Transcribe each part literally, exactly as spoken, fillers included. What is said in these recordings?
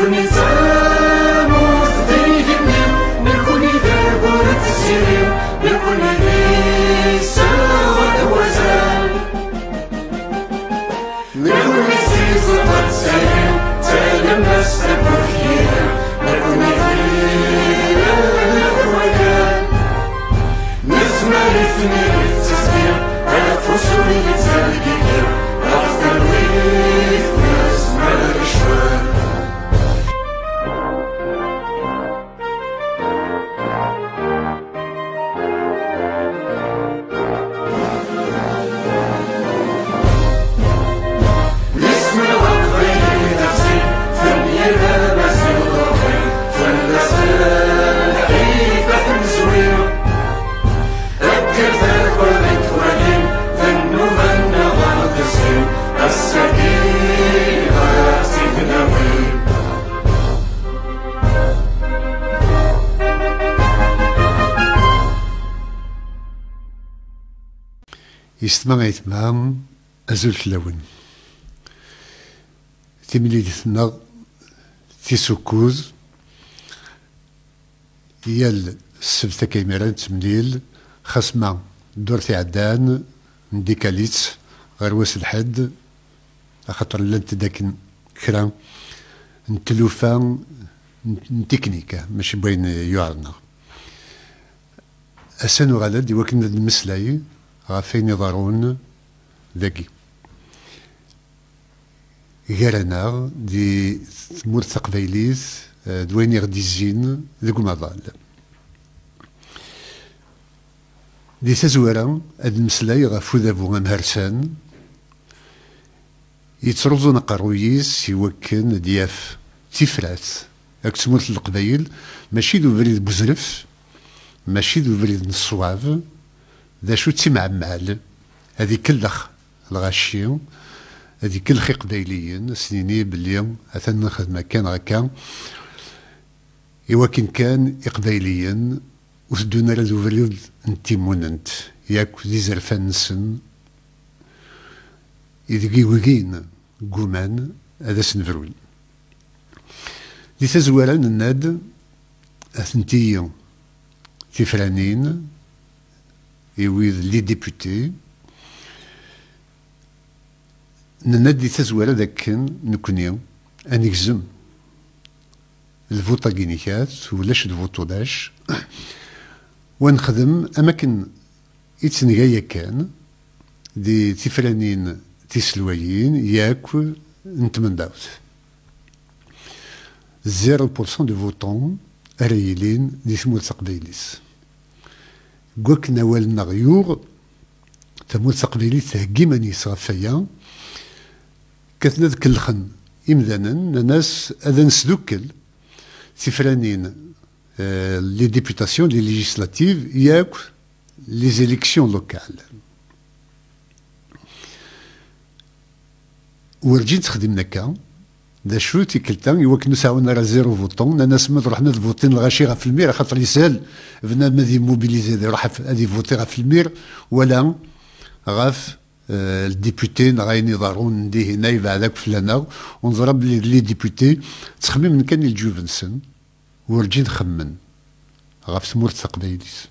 نكوني زاموس ديهني نكوني دابورة السيرين نكوني ليسا ودوزان نكوني سيزة السيرين تالم ناس تبوكيها نكوني فيها الوكان نسمع الاثنين التسبيح على فصول يتسالكيها أفضل ويث نسمع الرشوان يستمع يتمع أزول تلاون تملي ديثنا تيسوكوز يال السبتة كيميران تمليل خصما دور عدان نديكاليت غير واس الحد خاطر لانت داك كرا نتلوفا نتكنيكا ماشي بين يعرنا أسانو غالد يوكن المسلاي غافين يضارون ذاكي غيرنا دي ثمور تقبيليث دوين يغدي الزين ذاك المظال دي تزويرا هاد المسلاي غافو ذابو غمهرسان يترضون قرويس يوكن دياف تفرات هاك تمورت القبايل ماشي ذو بريد بوزرف ماشي ذو بريد نصواف ذا شو تيمعمعل هذي كلخ الغاشي هذي كلخ قبايليين سنيني باللي اثنا نخدم كان هكا يوكن كان قبايليين وسدونا ذو بريد نتيموننت ياك ذي زرفان نسن إذا وكين قومان هذا سنفرون دي تزوارا الناد أثنتي تفرانين يويذ لي ديبوتي الناد دي تزوارا ذاك نكوني أنكزم الفوطا كينيكات ولاش الفوطو داش ونخدم أماكن إتسنغايا كان دي تفرانين تيسلويين ياك نتمنداوت زيرو بورسون دو فوتون رايلين دي ثمور تقبيليس كوك نوالنا غيور ثمور تقبيليس هكيماني صافيا كتنا ذك الخن إمذانا ناس هذا نسدوكل تفرانين آه لي ديبوتاسيون لي ليجيسلاتيف ياك لي زيليكسيون لوكال ورجيت خدمنا كا دا شو تيكلتا يوكنو ساعونا راه زيرو فوتون انا سمعت رحنا فوتين الغاشي غا في المير خاطر يسال بنا مادي موبيليزي راح هادي فوتي غا في المير ولا غاف آه الديبوتي غاين يضارون ندي هنا يبعدك فلانا ونضرب لي لي ديبوتي تخمم من كان الجوفنسن ورجيت نخمن غاف ثمور تقبايليس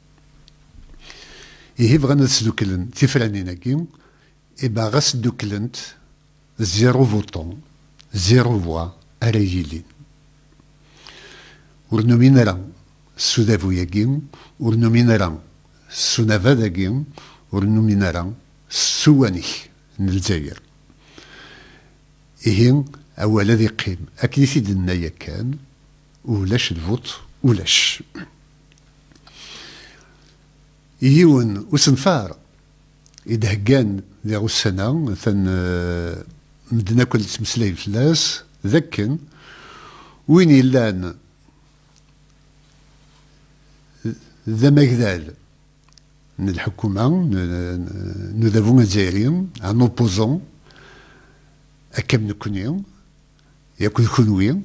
إيه بغانا نسدوكلن تفرانيناكي إبا غاسدوكلنت زيرو فوتون زيرو فوا أرايلين ورنومين راه السودافو ياكيم ورنومين راه السونافا داكيم ورنومين راه السوانيك من الجزائر إيه أولا ذي قيم أكيد سيدنا يا كان ولاش الفوت ولاش يون وسنفار إذا كان ذي السنة ثن مدنا كل تمسلاي فلاس ذكن وين يلان ذا مجدال من الحكومة nous avons الجزائريين ان اوبوزون اكم نكونيون ياكل كونويون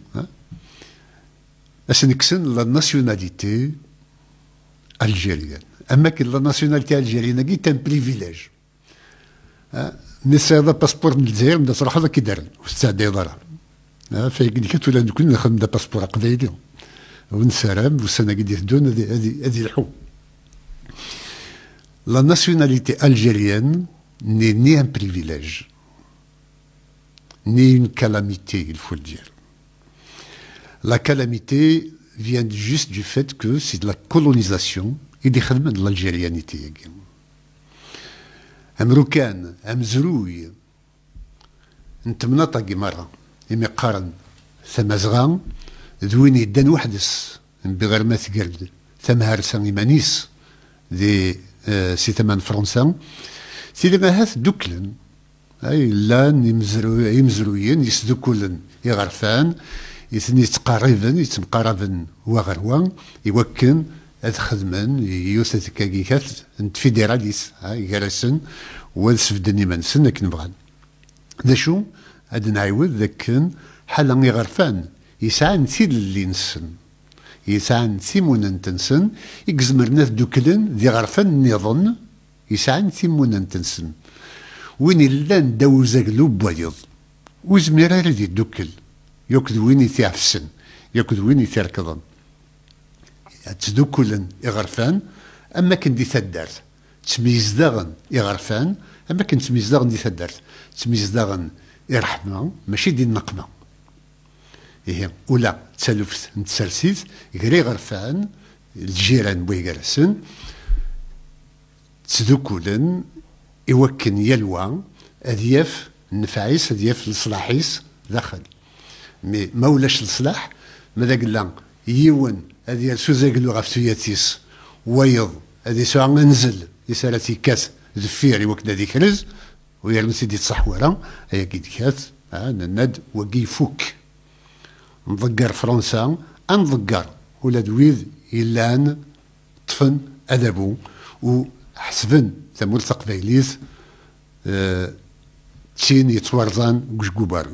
اش نكسن لا ناسيوناليتي الجيريان اما كي لا ناسيوناليتي الجيريان كي تان بريفيليج مي هذا باسبور من الجزائر بدا تروح هذا كي دار واستعدى يضرب فايقين كات ولا نكون نخدم دا باسبور قبايلي ونسرام وسنة قد يهدون هذه هذه الحو. La nationalité algérienne n'est ni un privilège, ni une calamité, il faut le dire. La calamité vient juste du fait que c'est de la colonisation et des khadma de l'algérianité. Amroukan, Amzrouy, نتمناطا مرة إمي قارن ثم زغان ذويني دان وحدس بغير ما تقرد ثم هارسان إيمانيس دي آه سي ثمان فرنسا سيدي ما هاث دوكلن أي لان يمزرو يمزروين يسدوكلن يغرفان يثني يتقاربن يتمقاربن وغروان يوكن هاد خدمان يوثث كاكيكات انت فيدراليس هاي جالسن والسفدن يمنسن لكن بغان ذا شو هاد نعاود ذاك حالا يغرفان يسعى نثيل اللي نسن يسعى نثيمون نتنسن يكزمرنا دوكلن ذي غرفان نظن يسعى نثيمون نتنسن وين اللان داو زاكلو بويض وزميرا ردي دوكل يوكد وين يتعفسن يوكد وين يتركضن تدوكلن يغرفان اما كن دي ثدارت تميز داغن يغرفان اما كن تميز داغن دي ثدارت تميز داغن يرحمه ماشي دي النقمه إيه ولا تسلفت نتسرسيت غري غرفان الجيران بوي جالسن تدوكلن يوكن يلوى أذياف النفعيس أذياف الصلاحيس داخل مي ما ولاش الصلاح ماذا قلنا يون هذه سوزاكلو غفتياتيس ويض هذه سواء ننزل يسالتي كاس زفير يوكن هذيك كرز ويرمي سيدي تصحورا هي كي كاس الند وكي فوك نضقر فرنسا انضقر ولا دويذ إلان طفن أدبو وحسبن ثمور تقبيليث أه تشين يتورزان قشقوبار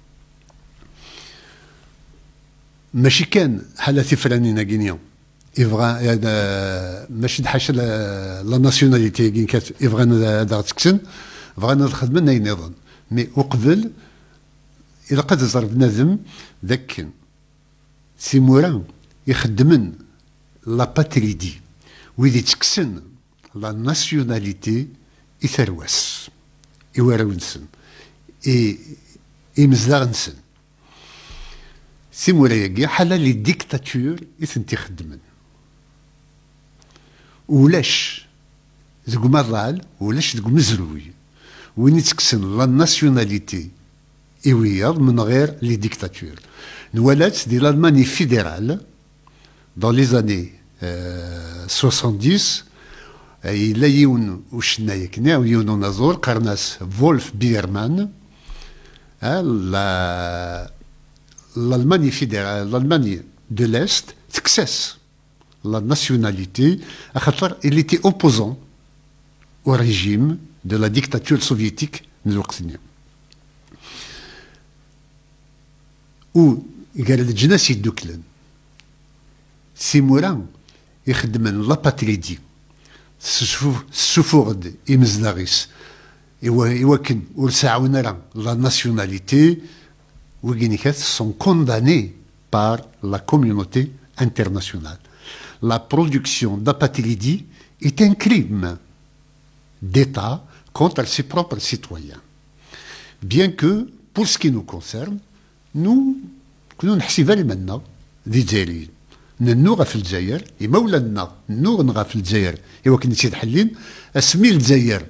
ماشي كان حالة فلانين غينيا يبغى ماشي حاشا لا ناسيوناليتي كين كات يبغى هذا تكسن بغى نخدم لنا ينظن مي وقبل إذا قد زرب نذم ذاك سيموران يخدمن لا باتريدي ويدي تكسن لا ناسيوناليتي يثرواس يواراونسن اي يمزدغنسن سيمورا ياكي حالا لي ديكتاتور يثنتي خدمن ولاش ذوك مضال ولاش ذوك مزروي وين يتكسن لا ناسيوناليتي إيوياض من غير لي ديكتاتور نولات دي l'Allemagne fédérale dans les années euh, soixante-dix إلا يون وشنا يكنا ويون نزور قرناس فولف بيرمان لا l'Allemagne fédérale l'Allemagne de l'Est تكسس la nationalité à خاطر il était opposant au régime de la dictature soviétique من الوقت النيا و قال الجناس يدوكلن سيموران يخدمن لاباتريدي السفورد يمزناغيس يوكن ورساعونا راه لا ناسيوناليتي وكينيكات سون كونداني بار لا كوميونيتي انترناسيونال لا برودكسيون d'apatridie est un crime d'État contre ses propres citoyens. Bien que, pour ce qui nous concerne, nous كنا نحسبها لمنا ذي جزائريين ننوغا في الجزائر إما ولادنا نوغ في الجزائر إوا كنا سيد حلين اسمي الجزائر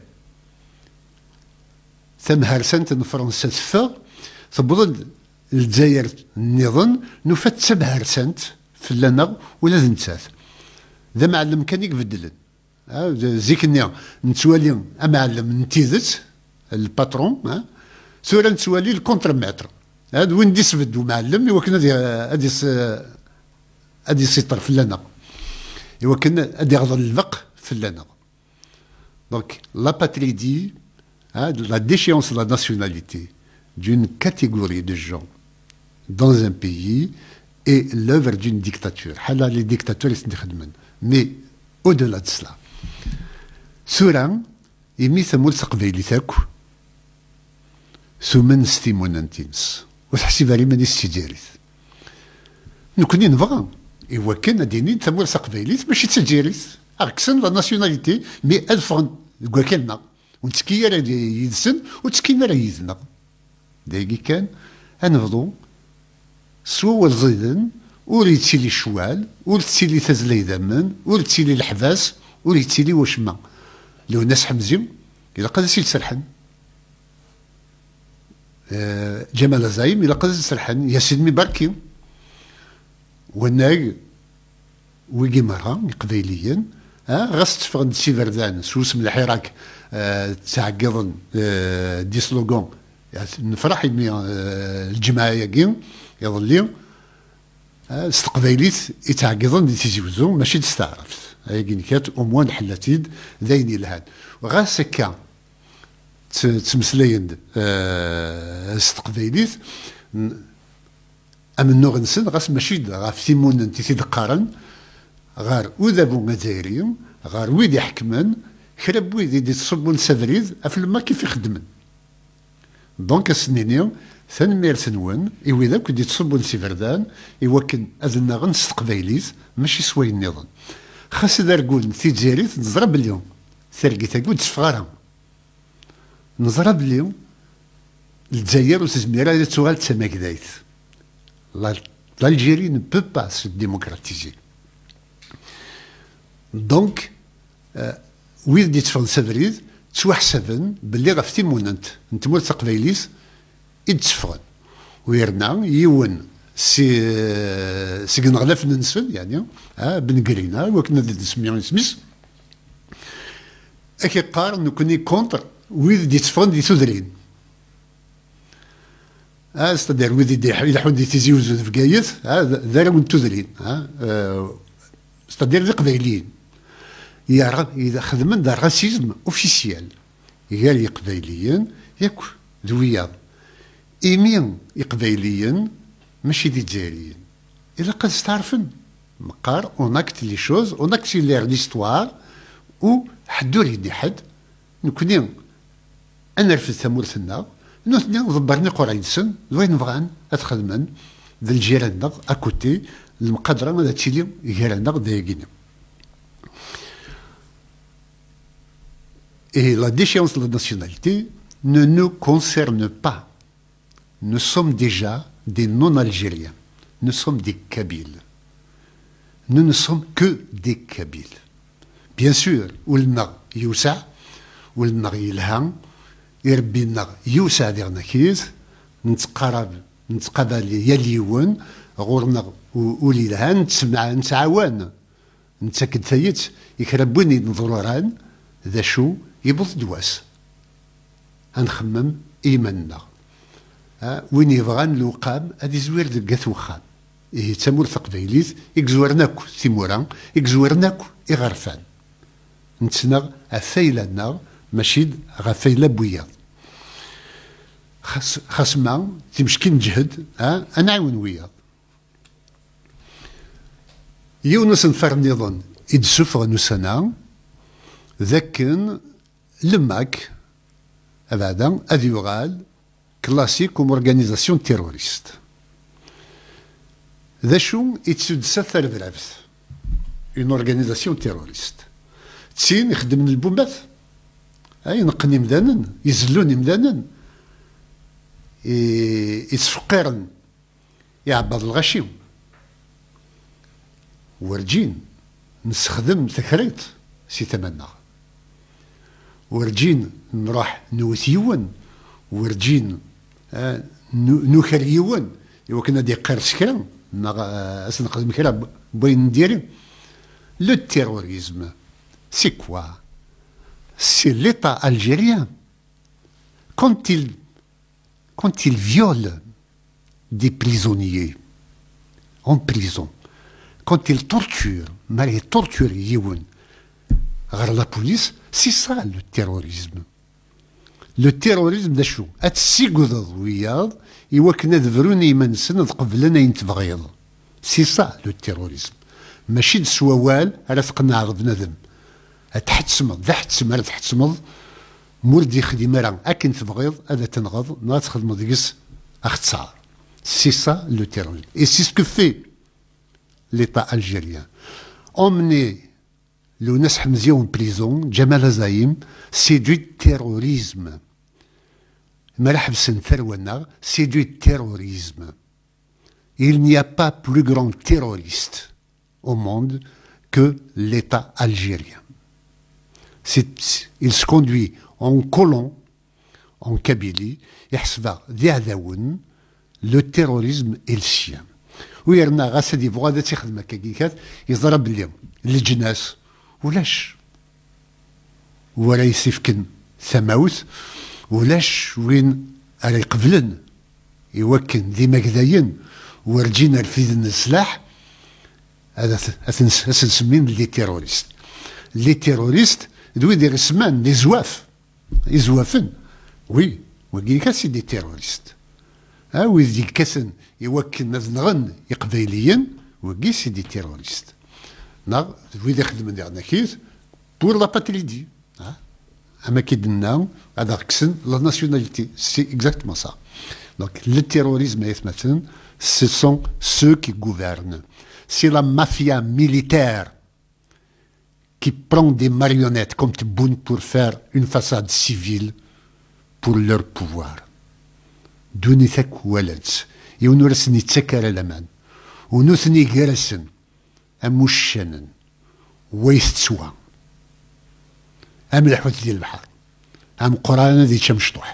ثم هرسنت فرنسا تفا تبضل الجزائر النظام نفت سبع هرسنت في لنا ولا ذنتات ذا معلم كان يقبدلن زيك النيا نتوالي معلم نتيذت الباترون سورة نتوالي الكونترمتر هاد وين دي سفد ومعلم إوا كنا هادي هادي سيطر في لنا إوا كنا هادي غضر الفق في لنا دونك لا باتريدي la déchéance de la nationalité d'une catégorie de gens dans un pays est l'œuvre d'une dictature. Les dictateurs, ils sont. Mais au-delà de cela, Souran, il met sa moule s'aqbayli thakou, soumen stimonantins, وتحسب لي ماني ستيجاريت نكوني نبغى إوا كان ديني تمور تقبايليت ماشي تجاريت عكسن لا ناسيوناليتي مي ألفغن كوا كلنا ونتسكي راه يدسن وتسكينا راه يدنا دايكي كان أنفضو سوا والزيدن ور يتسيلي الشوال ور تسيلي تازلي دمن ور تسيلي الحباس ور يتسيلي وشما لو الناس حمزيم إلا قاد يسيل سرحن آه جمال زايم إلا قاد سرحن ياسين مباركي وناي ويجي مرة قبيليا ها غاس تفقد سي فردان سوس من الحراك آه تعقضن آه دي سلوغون يعني نفرح يمي آه الجماعة ياكين يظلي آه استقبايليت يتعقضن دي تيزيوزو ماشي تستعرف هاي كات أموان حلاتيد ذايني لهاد وغاس هكا تمسلاين آه استقبايليت أمن نغنسن غاس ماشي غاف ثيمون انت تيدقارن غار وذابو مزايرين غار ويدي حكمن كرب ويدي دي تصبون سافريد افلما كيف يخدمن دونك السنيني ثان مير سنوان إوا ذاك دي تصبون سيفردان إوا كان أذنا غنس تقبايليت ماشي سواي النظام خاص دار قول في تجاريت نزرب اليوم ثرقيت قول تفغارها نزرب اليوم الجزائر وتزميرها اللي تغال تسمى كدايت l'Algérie ne peut pas se démocratiser. Donc, ويد دي تفضل سفريد توحسبن باللي غف تيموننت نتمول تقبايليس يتفغن ويرنا يون سي سي غنغلاف ننسل يعني ها بن قرينا وكنا نسميو سميس اكي قار نكوني كونتر ويد دي تفغن دي تودرين ها استدير ويدي دي يلحون دي تيزيوزو في كايت ها دار من تودرين ها استدير دي قبايليين يا اذا خدمن دار راسيزم اوفيسيال قال قبايليين ياك دويا ايمين قبايليين ماشي دي جزائريين الا قد تعرفن مقار اون اكت لي شوز اون اكت لي ليستوار و حدو لي حد نكوني انا رفد ثمورتنا نوثني ضبرني قرينسن وين بغان اتخدمن ذا الجيران اكوتي المقدره هذا تشيلي جيران دايقين. Et la déchéance de la nationalité ne nous concerne pas. Nous sommes déjà des non-algériens. Nous sommes des Kabyles. Nous ne sommes que des Kabyles. Bien sûr, ولنا يوسع ولنا يلهم يربينا يوسع ديالنا كيس نتقرب نتقابل يا اليون غورنا ولي لها نتسمع نتعاون نتاكد ثايت يكربوني نضروران ذا شو يبض دواس غنخمم ايماننا ها وين يبغان الوقام هادي زوير دقات وخام إيه تمور تقبايليت يكزورناكو تيمورا يكزورناكو إغرفان نتسنى عفايلنا ماشي غفايلة بويا خاص خاصما تمشكي نجهد ها انا عاون ويا يونس نفر نظن يدسوفغ نسنا ذاكن لماك هذا هذا يغال كلاسيك كوم اورغانيزاسيون تيروريست ذا شو يتسد سثر بالعبث اون اورغانيزاسيون تيروريست تسين يخدم البومبات اي نقني مدانا يزلوني مدانا يتفقرن يعبد الغشيم ورجين نستخدم تكريت سي تمنى ورجين نروح نوثيون ورجين آه نوخريون إوا كنا دي قرص كرا أصلا نقدم كرا بغي ندير لو تيروريزم سي كوا سي ليتا الجيريان quand il quand il viole des prisonniers en prison quand il torture mal il torture يون غير لا بوليس سي سا لو تيروريزم لو تيروريزم دا شو اتسيقوض وياض إوا كنا دفروني منسن قبلنا ينتبغيض سي سا لو تيروريزم ماشي دسووال على تقنع بنادم تحتسمض ذا حتسم على تحتسمض مور دي خدمة راه أكن تبغيض هذا تنغض ما تخدم ديكس اختصار C'est ça le terrorisme. Et c'est ce que fait l'État algérien. Emmener le Nas Hamzi en prison, Jamal Azaïm, c'est du terrorisme. C'est du terrorisme. Il n'y a pas plus grand terroriste au monde que l'État algérien. Il se conduit en colon, en Kabylie, le terrorisme est le sien. ويرنا غاس هادي بغا هذا تيخدم هكاكيكات يضرب اليوم للجناس ولاش ولا يسفكن ثماوت ولاش وين راه يقبلن يوكن ديما كداين ورجينا الفيدن السلاح هذا اسنسمين لي تيروريست لي تيروريست دوي دي رسمان لي زواف يزوافن وي وكيكا سي دي تيروريست ها ويدي كاسن يوكل نغن يقبايليين وكي سي دي تيروريست نا ويدي خدم ديالنا كيس بور لا باتريدي ها اما كيدنا هذا كسن لا ناسيوناليتي سي اكزاكتومون سا دونك لو تيروريزم مثلا ce sont ceux qui gouvernent. C'est la mafia militaire qui prend des marionnettes comme Tebboune pour faire une façade civile pour leur pouvoir. دوني ثك ولد يونورسني تسكر الامان ونثني جرسن اموشنن ويستسوا ام الحوت ديال البحر ام قران ذي شمشطوح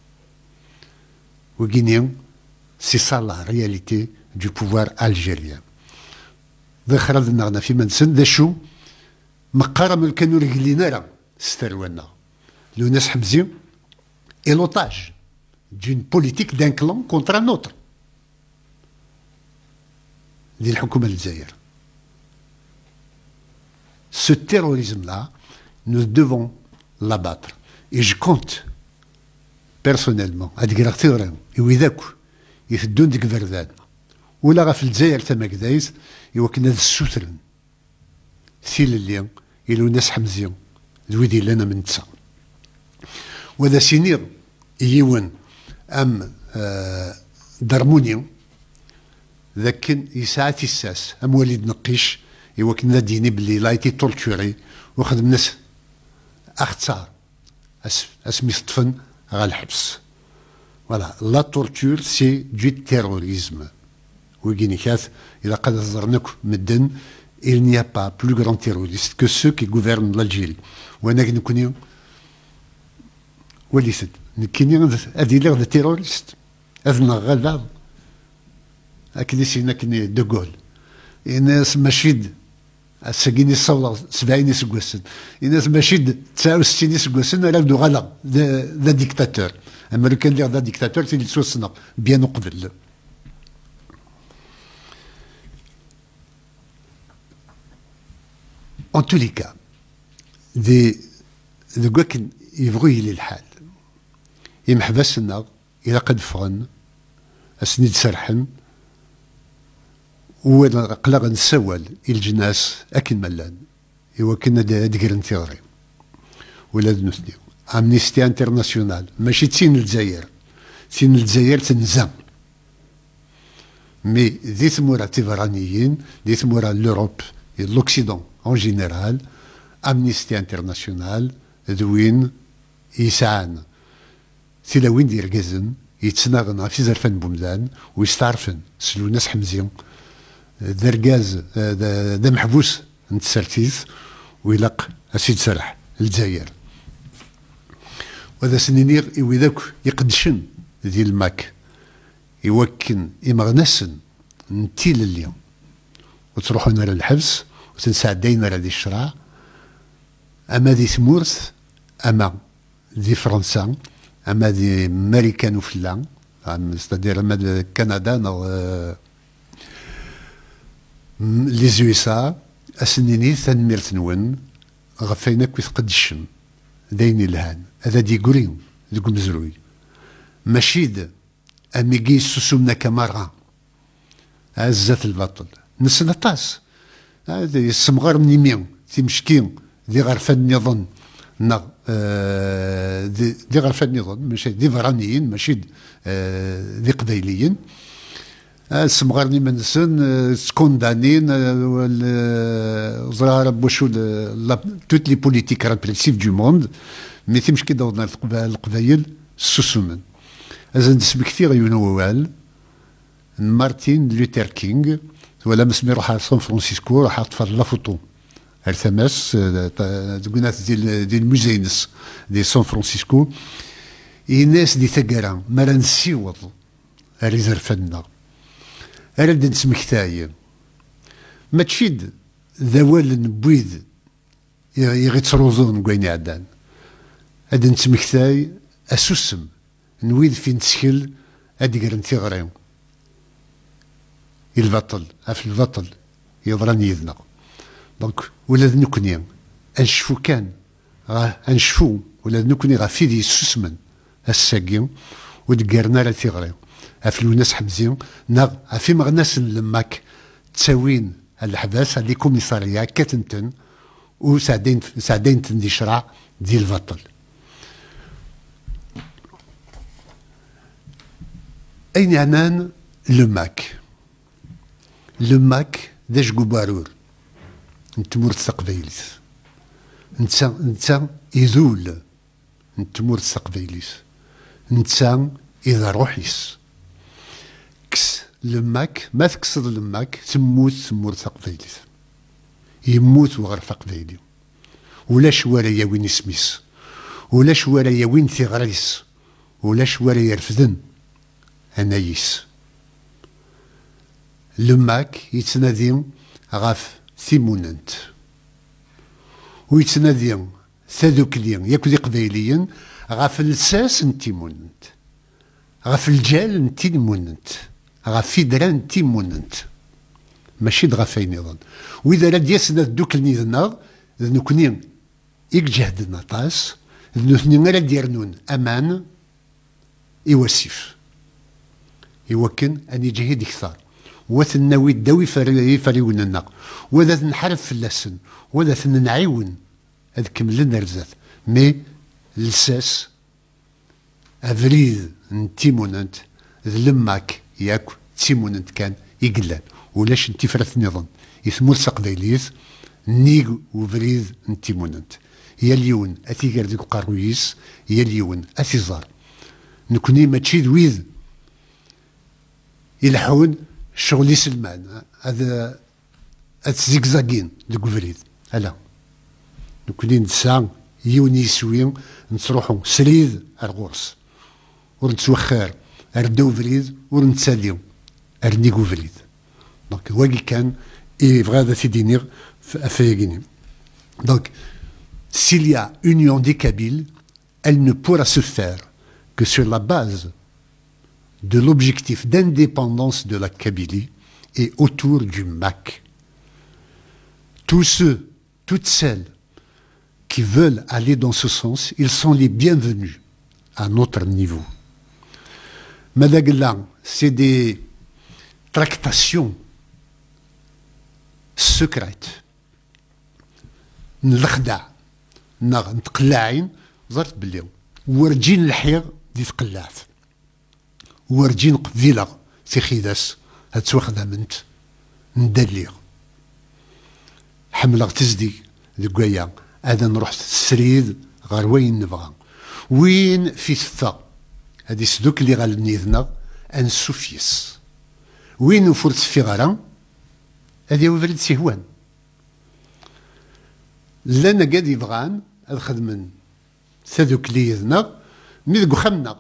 وغينيو سي سا لا رياليتي دو بوفوار الجيريان ذخرنا في منسن ذا شو مقارا من كانوا رجلينا راه ستروانا لو ناس حمزي اي لوطاج d'une politique d'un clan contre un autre. Ce terrorisme-là, nous devons l'abattre. Et je compte, personnellement, à dire que il y a deux gouvernements. Ou la rafle Zaire, c'est Magdaïs, et ou qu'il y a des soutren. Si le lien, il y a une hamzion, lui dit l'un à ça. Ou à sinir, il y a ام درمونيو لكن يساعد الساس ام وليد نقيش ايوا كنا ديني بلي لايتي تورتوري وخدم ناس اختصار اسمي صطفن غا الحبس فوالا لا تورتور سي دو تيروريزم ويجيني كاث الا قد هضرناك مدن il n'y a pas plus grand terroriste que ceux qui gouvernent l'Algérie وانا كنكوني وليست كاين هذه لي غدا تيروريست هذا نغال بعض هكذا سينا كني دوغول الناس ماشي الساكيني الصولا سبعين سكواسن الناس ماشي تسعة وستين سكواسن راه دو غالا ذا ديكتاتور اما لو كان لي غدا ديكتاتور تيلي توسنا بيان قبل en tous les cas دي دو كان يبغي لي الحال يمحبسنا إلى قد فغن أسنيد سرحن وإلا قلق نسوال الجناس أكن ملان إوا كنا دقرن تيغري ولا نثنيو أمنيستي انترناسيونال ماشي تسين الجزائر تسين الجزائر تنزام مي ذي ثمورا تيفرانيين ذي ثمورا لوروب لوكسيدون أون جينيرال أمنيستي انترناسيونال ذوين يسعان سيلا وين دير كازن يتسناغن في زرفان بومدان ويستعرفن سلو ناس حمزيون دركاز دا محبوس نتسرتيز ويلاق اسيد سرح الجزائر وهذا سنينير وذاك يقدشن ذي الماك يوكن يمغنسن نتيل اليوم وتروحون للحبس وتنساعدين على ذي الشراع اما ذي ثمورث اما ذي فرنسا اما دي امريكان وفلان ستادير اما دي كندا نو لي زويسا اسنيني تنميرت نون غفينا كويس قدشم دايني الهان هذا دي قريم ديكم مزروي ماشيد اميكي سوسومنا كمارا عزات البطل نسنا طاس هذا السمغار من يمين تيمشكين دي غرفان نظن نا دي, دي غرفان نظن ماشي دي فرانيين ماشي دي قبايليين سمغرني منسن سكوندانين زرا بوشو توت لي بوليتيك ريبريسيف دو موند مي تيمش كي دورنا القبايل سوسومن ازن نسمي كثير يونوال مارتين لوثر كينغ ولا مسمي روح سان فرانسيسكو راح طفر لا فوتو الثماس تقولات ديال ديال الموزينس دي سان فرانسيسكو الناس دي ثقرا ما نسيوض ريزرفنا أرد نسمكتاي ما تشيد ذوال نبويد يغيتروزون كوين عدان أرد نسمكتاي أسوسم نويد في نسكل أدي قرن تيغرين البطل أف البطل يضرن يذنا دونك ولاد نكوني أنشفو كان غا أنشفو ولاد نكوني غا فيدي سوسمن الساقيم ودقرنا لا تيغرين أفلوناس حمزيون ناغ أفي مغناس لماك تساوين الحباس هذه كوميسارية كاتنتن وساعدين ساعدين تندي شرع ديال البطل أين عنان لماك لماك داش قبارور نتمور تسقبيليس نتا نتا يذول نتمور تسقبيليس نتا إذا روحيس كس لماك ما تكسر لماك تموت تمور تقبيليس يموت وغرف قبيلي ولا شواريا وين يسميس ولا شواريا وين تيغريس ولا شواريا يرفدن انايس لماك يتنادي غاف ثيموننت ويتنادي ثادوكليا ياكو دي قبيليين غاف لساس نتيموننت غاف الجال نتي موننت غاف فيدران نتي موننت ماشي دغاف اين يظن واذا راد ياسنا دوك النيذنا نكوني يك جهدنا طاس نثني غير ديرنون امان يوسف يوكن ان يجهد اكثر وثناوي الدوي فري فريوننا وذا نحرف في اللسن وذا نعيون هذ كملنا رزات مي لساس افريد نتيموننت ذلماك ياك تيموننت كان يقلان ولاش انتي فرث نظام يثمر سقبيليس نيغ وفريد نتيموننت يا اليون اثيقر ديك قارويس يا اليون اثيزار نكوني ماشي ذويذ يلحون شغلي سلمان هذا اتزيكزاكين ديك فريد هلا نكوني نسا يوني سوين نتروحو سريد الغرس ورنتوخر اردو فريد ورنتساليو ارنيكو فريد دونك واقي كان يبغى هذا تيدينيغ افايقيني دونك s'il y a union des Kabyles, elle ne pourra se faire que sur la base de l'objectif d'indépendance de la Kabylie et autour du M A C. Tous ceux, toutes celles qui veulent aller dans ce sens, ils sont les bienvenus à notre niveau. Madaglan, c'est des tractations secrètes. نخدع نتقلاعين زرت بلي ورجين الحيغ دي تقلاعت ورجين قبيلة في خيداس هاد سواخدها منت ندليغ حملغ تزدي دي قويا هذا نروح تسريد غير وين نبغى وين في ثا هادي سدوك اللي غالنيذنا انسوفيس وين وفرت في غرام هادي وفرد سيهوان لنا قاد يبغان هاد خدمن ثادوك اللي يذنا مي ذوك خمنا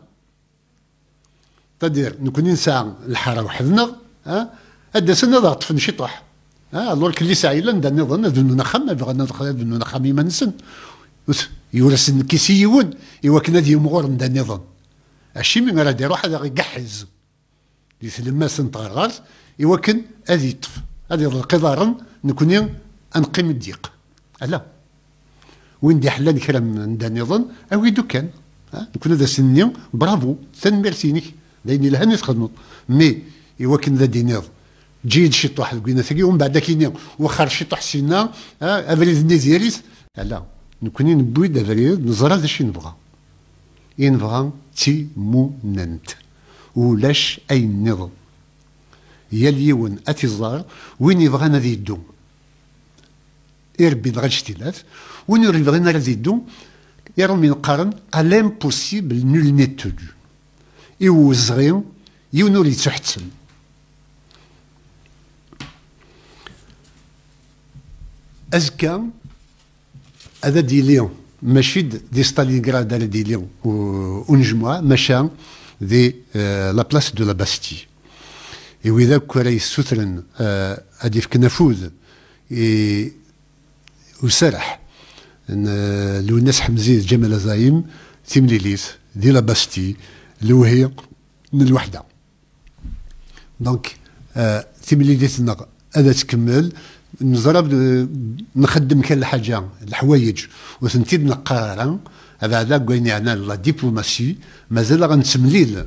تدير نكون نساع الحاره وحدنا ها هدا سنه ضغط في نشيطح ها الله كلي ساعيلا ندا نظن ذنونا خم بغينا ذنونا خمي ما نسن يورس كيسيون ايوا كنا دي مغور ندا نظن اشي من راه يروح هذا يقحز يسلم ما سنطغر ايوا كن هذه يطف هذه القدارن نكون انقيم الضيق لا وين دي حلال كلام ندا نظن اوي دوكان ها نكون هذا سني برافو ثان ميرسيني دايني لهاني تخدموا مي ايوا كن ذا دينير جيد شي طوح لقينا ثقي ومن بعد كيني وخر شي طوح سينا ها افريد نيزيريس لا نكوني نبويد افريد نزرا ذا شي نبغى ينبغى تي مو ننت ولاش اي نظام يا اليون اتيزار وين يبغانا ذي يدو يربي دغا الاجتلاف وين يبغينا ذي يدو يرو من قارن à l'impossible nul n'est tenu يوزغيون يونور يتحتسن أزكى هذا دي ليون ماشي دي ستالينغراد هذا دي ليون ونجموها مشى دي لا بلاس دو لا باستي وإذا كورا يسوترن هادي فك نفوذ وسرح لو الناس حمزيز جمال زايم تيمليليث دي لا باستي لو هي من الوحده دونك تيمليليث هذا تكمل نزرب نخدم كان الحاجه الحوايج وثنتيد نقرر هذا هذا قويني عنا لا دبلوماسي مازال غنتمليل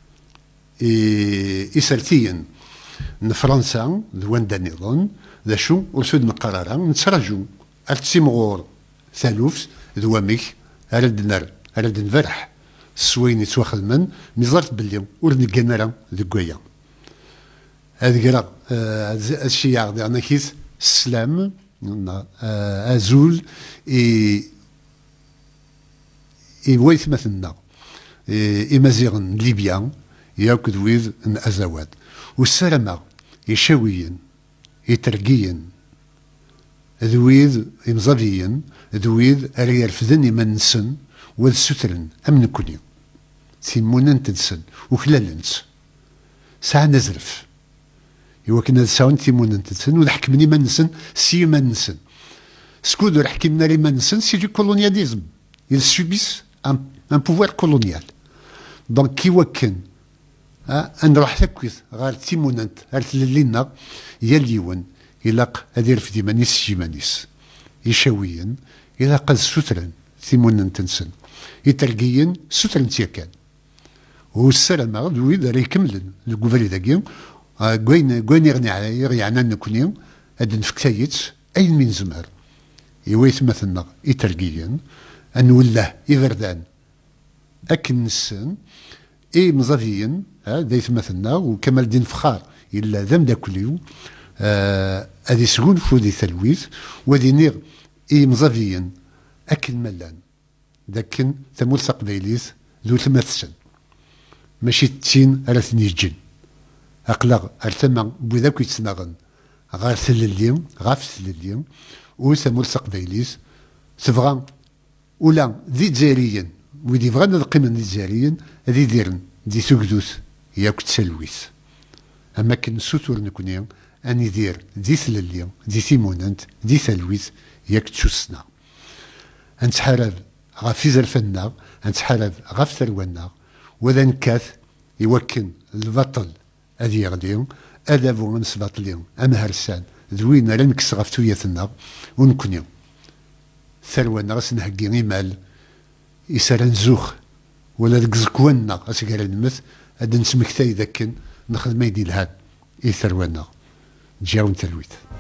إسرتيا فرنسا دوان دانيضون ذا شو ورسود نقرر نتسرجو ارتسيمغور ثالوث دواميك هرد نار هرد نفرح السوين يتواخدمن مزرت باللي ور نكنرا ذكويا هذا قرا هذا الشيء يعطي عنا كيس السلام ازول اي اي ويث مثلنا اي مزيغن ليبيا ياكد ويذ ان ازواد والسلامة يشاويا يترقيا ذويذ يمزافيا ذويذ اري يرفدن يمنسن وذ سترن امن كوني تيمونا تنسن وكلالنت ساعة نزرف يوكن هذا ساعة تيمونا تنسن وذ حكمني منسن سي منسن سكود رح حكمنا لي منسن سي دو كولونياليزم ils subissent un, un pouvoir colonial donc كي وكن أن راح تكوث غير تيموننت غير تللينا يا اليون يلاق هذي رفدي مانيس شيمانيس يشاويا يلاق سترن تيموننت نسن يترقيا سترن تيكان والسلامة دوي دار يكمل الكوفالي داكيا كوين كوين يغني على يغيعنا نكوني هاد نفكتايت أين من زمر يويت مثلنا يترقيا أن ولاه يبردان أكن نسن اي مزافيا دايت مثلنا وكمال الدين فخار الا ذم داكليو هذه سكون فودي ثلويث وذي نيغ اي مزافيا اكل ملان داكن ثمول قبيليث ذو ثمثسن ماشي تين على ثنيجن اقلق ارتما بوذاك يتسناغن غار ثلليم غاف ثلليم وثمول قبيليث تبغى ولا ذي جزائريا ويدي بغانا القيمة الجزائريين هذي ديرن دي سكدوث ياك تسلويث أما كن سوتور نكوني أني دير دي ثللي دي ثيمونانت دي ثلويث ياك تشوسنا أنتحارب غاف زرفنا أنتحارب غاف ثروانا وذا نكاث يوكن البطل هذي يغليهم أدابو من سباطليهم أما هرسان ذوينا لنكس غاف توياثنا ونكوني ثروانا غاس نهقي غيمال يسال نزوخ ولا ذك زكوانا اسكال المث هاد نسمكتاي ذاك نخدم يدي الهاد اي ثروانا جاون تلويت